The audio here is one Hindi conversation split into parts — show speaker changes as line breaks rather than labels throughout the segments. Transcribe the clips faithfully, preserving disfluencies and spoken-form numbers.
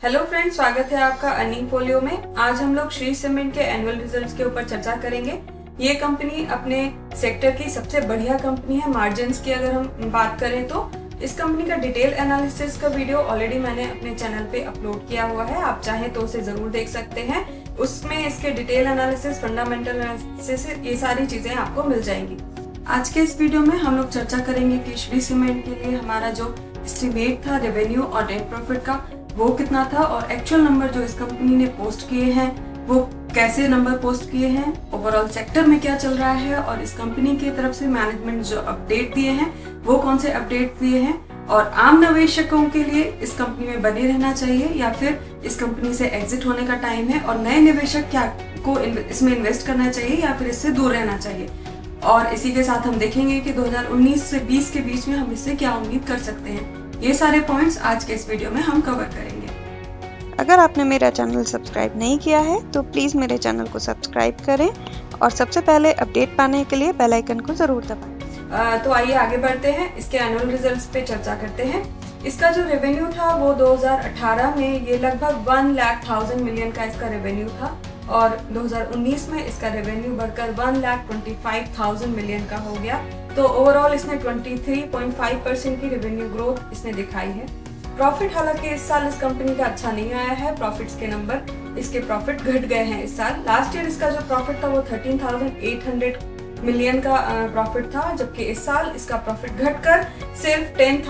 हेलो फ्रेंड्स, स्वागत है आपका अर्निंग फोलियो में। आज हम लोग श्री सीमेंट के एनुअल रिजल्ट्स के ऊपर चर्चा करेंगे। ये कंपनी अपने सेक्टर की सबसे बढ़िया कंपनी है। मार्जिन्स की अगर हम बात करें तो इस कंपनी का डिटेल एनालिसिस का वीडियो ऑलरेडी मैंने अपने चैनल पे अपलोड किया हुआ है, आप चाहें तो उसे जरूर देख सकते हैं। उसमें इसके डिटेल एनालिसिस, फंडामेंटल एनालिसिस, ये सारी चीजें आपको मिल जाएंगी। आज के इस वीडियो में हम लोग चर्चा करेंगे कि श्री सीमेंट के लिए हमारा जो एस्टिमेट था रेवेन्यू और नेट प्रॉफिट का, वो कितना था और एक्चुअल नंबर जो इस कंपनी ने पोस्ट किए हैं वो कैसे नंबर पोस्ट किए हैं, ओवरऑल सेक्टर में क्या चल रहा है और इस कंपनी की तरफ से मैनेजमेंट जो अपडेट दिए हैं वो कौन से अपडेट दिए हैं, और आम निवेशकों के लिए इस कंपनी में बने रहना चाहिए या फिर इस कंपनी से एग्जिट होने का टाइम है, और नए निवेशक क्या को इसमें इन्वेस्ट करना चाहिए या फिर इससे दूर रहना चाहिए। और इसी के साथ हम देखेंगे कि दो हज़ार उन्नीस से बीस के बीच में हम इससे क्या उम्मीद कर सकते हैं। ये सारे पॉइंट्स आज के इस वीडियो में हम कवर करेंगे।
अगर आपने मेरा चैनल सब्सक्राइब नहीं किया है तो प्लीज़ मेरे चैनल को सब्सक्राइब करें और सबसे पहले अपडेट पाने के लिए बेल आइकन को ज़रूर दबाएं।
तो आइए आगे बढ़ते हैं, इसके एनुअल रिजल्ट्स पे चर्चा करते हैं। इसका जो रेवेन्यू था वो दो हज़ार अठारह में ये लगभग वन लाख थाउजेंड मिलियन का इसका रेवेन्यू था, और दो हज़ार उन्नीस में इसका रेवेन्यू बढ़कर one lakh twenty five thousand million का हो गया। तो ओवरऑल इसने तेईस पॉइंट पाँच परसेंट की रेवेन्यू ग्रोथ इसने दिखाई है। प्रॉफिट हालांकि इस साल इस कंपनी का अच्छा नहीं आया है, प्रॉफिट्स के नंबर, इसके प्रॉफिट घट गए हैं इस साल। लास्ट ईयर इसका जो प्रॉफिट था वो तेरह हज़ार आठ सौ मिलियन का प्रॉफिट था, जबकि इस साल इसका प्रॉफिट घटकर सिर्फ दस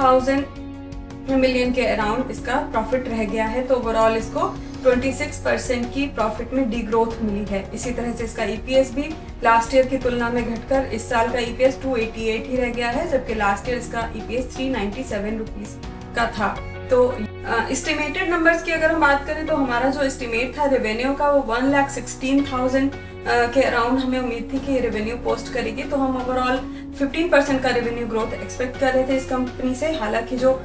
हज़ार मिलियन के अराउंड इसका प्रॉफिट रह गया है। तो ओवरऑल इसको छब्बीस परसेंट की प्रॉफिट में डी ग्रोथ मिली है। इसी तरह से इसका ईपीएस भी लास्ट ईयर की तुलना में घटकर इस साल का ईपीएस दो सौ अट्ठासी ही रह गया है, जबकि लास्ट ईयर इसका ईपीएस तीन सौ सत्तानवे रुपीस का था। तो एस्टिमेटेड नंबर्स की अगर हम बात करें तो हमारा जो एस्टिमेट था रेवेन्यू का वो वन लाख सिक्सटीन थाउजेंड के अराउंड हमें उम्मीद थी कि रेवेन्यू पोस्ट करेगी। तो हम ओवरऑल पंद्रह परसेंट का रेवेन्यू ग्रोथ एक्सपेक्ट कर रहे थे इस कंपनी से। हालांकि जो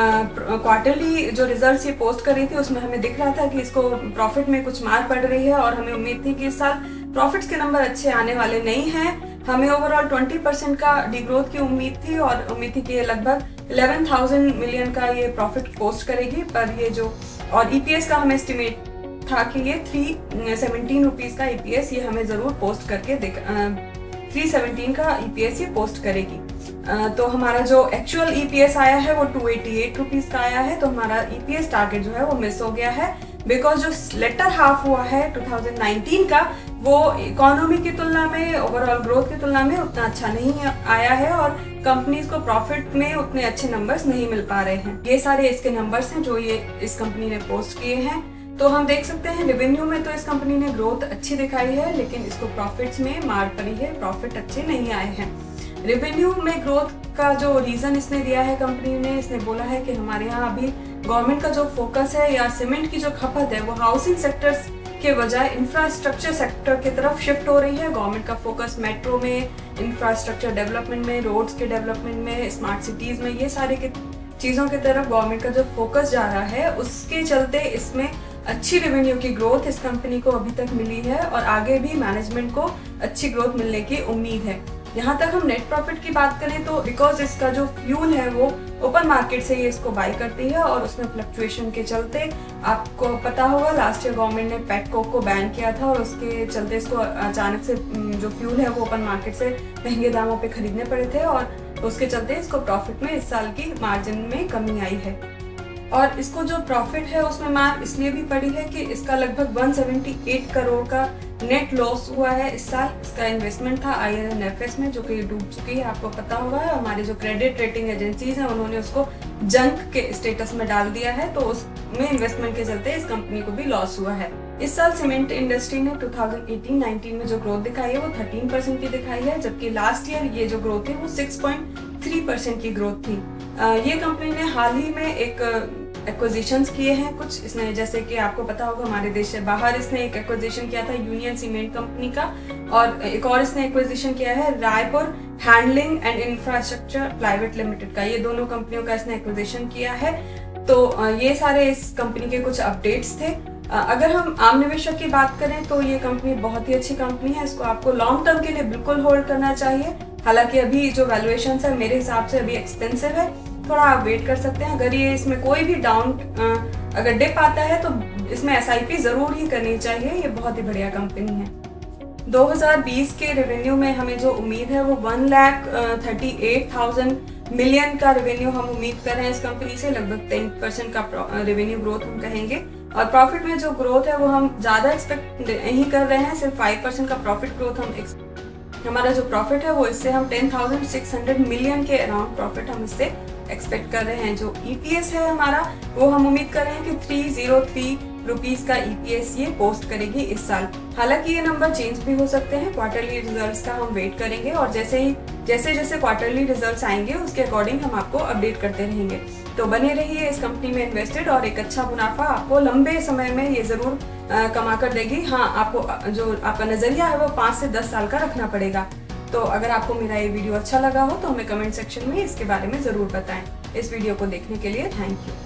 क्वार्टरली जो रिजल्ट्स ये पोस्ट कर रही थी उसमें हमें दिख रहा था कि इसको प्रॉफिट में कुछ मार पड़ रही है, और हमें उम्मीद थी कि इस साल प्रॉफिट्स के नंबर अच्छे आने वाले नहीं हैं। हमें ओवरऑल बीस परसेंट का डी ग्रोथ की उम्मीद थी, और उम्मीद थी कि ये लगभग ग्यारह हज़ार मिलियन का ये प्रॉफिट पोस्ट करेगी। पर ये जो और ईपीएस का हमें एस्टिमेट था कि ये तीन सौ सत्रह रुपीस का ईपीएस ये हमें जरूर पोस्ट करके देख तीन सौ सत्रह का ईपीएस ये पोस्ट करेगी। आ, तो हमारा जो एक्चुअल ईपीएस आया है वो दो सौ अट्ठासी रुपीस का आया है। तो हमारा ईपीएस टारगेट जो है वो मिस हो गया है, बिकॉज जो लेटर हाफ हुआ है दो हज़ार उन्नीस का वो इकोनॉमी की तुलना में, ओवरऑल ग्रोथ की तुलना में उतना अच्छा नहीं आया है, और कंपनीज को प्रॉफिट में उतने अच्छे नंबर्स नहीं मिल पा रहे हैं। ये सारे इसके नंबर्स हैं जो ये इस कंपनी ने पोस्ट किए हैं। तो हम देख सकते हैं रेवेन्यू में तो इस कंपनी ने ग्रोथ अच्छी दिखाई है, लेकिन इसको प्रॉफिट्स में मार पड़ी है, प्रॉफिट अच्छे नहीं आए हैं। रेवेन्यू में ग्रोथ का जो रीजन इसने दिया है कंपनी ने, इसने बोला है कि हमारे यहाँ अभी गवर्नमेंट का जो फोकस है या सीमेंट की जो खपत है वो हाउसिंग सेक्टर्स के बजाय इंफ्रास्ट्रक्चर सेक्टर की तरफ शिफ्ट हो रही है। गवर्नमेंट का फोकस मेट्रो में, इंफ्रास्ट्रक्चर डेवलपमेंट में, रोड्स के डेवलपमेंट में, स्मार्ट सिटीज में, ये सारे के चीज़ों की तरफ गवर्नमेंट का जो फोकस जा रहा है, उसके चलते इसमें अच्छी रेवेन्यू की ग्रोथ इस कंपनी को अभी तक मिली है, और आगे भी मैनेजमेंट को अच्छी ग्रोथ मिलने की उम्मीद है। यहाँ तक हम नेट प्रॉफिट की बात करें तो बिकॉज इसका जो फ्यूल है वो ओपन मार्केट से ये इसको बाई करती है, और उसमें फ्लक्चुएशन के चलते आपको पता होगा लास्ट ईयर गवर्नमेंट ने पेट कोक को बैन किया था, और उसके चलते इसको अचानक से जो फ्यूल है वो ओपन मार्केट से महंगे दामों पे खरीदने पड़े थे, और उसके चलते इसको प्रॉफिट में इस साल की मार्जिन में कमी आई है। और इसको जो प्रॉफिट है उसमें मार इसलिए भी पड़ी है कि इसका लगभग एक सौ अठहत्तर करोड़ का नेट लॉस हुआ है इस साल। इसका इन्वेस्टमेंट था आईएनएफएस में, जो कि डूब चुकी है, आपको पता होगा। हमारे जो क्रेडिट रेटिंग एजेंसीज हैं उन्होंने उसको जंक के स्टेटस में डाल दिया है, तो उसमें इन्वेस्टमेंट के चलते इस कंपनी को भी लॉस हुआ है। इस साल सीमेंट इंडस्ट्री ने दो हज़ार अठारह उन्नीस में जो ग्रोथ दिखाई है वो तेरह परसेंट की दिखाई है, जबकि लास्ट ईयर ये जो ग्रोथ है वो छह पॉइंट तीन परसेंट की ग्रोथ थी। ये कंपनी ने हाल ही में एक एक्विजिशंस किए हैं कुछ इसने, जैसे कि आपको पता होगा हमारे देश से बाहर इसने एक एक्विजिशन किया था यूनियन सीमेंट कंपनी का, और एक और इसने एक्विजिशन किया है Raipur handling and infrastructure private limited का। ये दोनों कंपनियों का इसने एक्विजिशन किया है। तो ये सारे इस कंपनी के कुछ अपडेट्स थे। अगर हम आम निवेशक की बात करें तो ये कंपनी बहुत ही अच्छी कंपनी है, इसको आपको लॉन्ग टर्म के लिए बिल्कुल होल्ड करना चाहिए। हालांकि अभी जो वैल्यूएशन है मेरे हिसाब से अभी एक्सपेंसिव है, थोड़ा आप वेट कर सकते हैं। अगर ये इसमें कोई भी डाउन अगर डिप आता है तो इसमें एस आई पी जरूर ही करनी चाहिए। ये बहुत ही बढ़िया कंपनी है। दो हज़ार बीस के रेवेन्यू में हमें जो उम्मीद है वो one lakh thirty eight thousand million का रेवेन्यू हम उम्मीद कर रहे हैं इस कंपनी से। लगभग टेन परसेंट का रेवेन्यू ग्रोथ हम कहेंगे। और प्रॉफिट में जो ग्रोथ है वो हम ज़्यादा एक्सपेक्ट नहीं कर रहे हैं, सिर्फ फाइव परसेंट का प्रॉफिट ग्रोथ हम हमारा जो प्रॉफिट है वो इससे हम ten thousand six hundred million के अराउंड प्रॉफिट हम इससे एक्सपेक्ट कर रहे हैं। जो ई पी एस है हमारा वो हम उम्मीद कर रहे हैं कि थ्री जीरो थ्री रुपीस का ई पी एस ये पोस्ट करेगी इस साल। हालांकि ये नंबर चेंज भी हो सकते हैं। क्वार्टरली रिजल्ट्स का हम वेट करेंगे और जैसे ही जैसे जैसे क्वार्टरली रिजल्ट्स आएंगे उसके अकॉर्डिंग हम आपको अपडेट करते रहेंगे। तो बने रहिए इस कंपनी में इन्वेस्टेड और एक अच्छा मुनाफा आपको लंबे समय में ये जरूर कमा कर देगी। हाँ, आपको जो आपका नजरिया है वो पाँच से दस साल का रखना पड़ेगा। तो अगर आपको मेरा ये वीडियो अच्छा लगा हो तो हमें कमेंट सेक्शन में इसके बारे में जरूर बताएं। इस वीडियो को देखने के लिए थैंक यू।